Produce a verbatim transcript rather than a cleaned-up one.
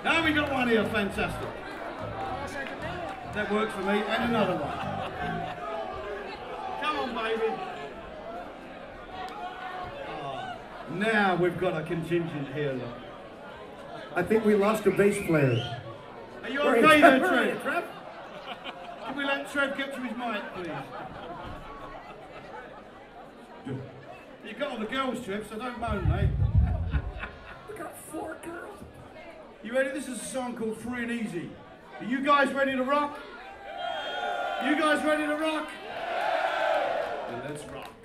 Now we got one here, fantastic. That works for me, and another one. Come on, baby. Oh, now we've got a contingent here, look. I think we lost a bass player. Are you okay there, Trev? Trev? Can we let Trev get to his mic, please? You've got all the girls, Trev, so don't moan, mate. We got four girls. You ready? This is a song called Free and Easy. Are you guys ready to rock? You guys ready to rock? Then let's rock.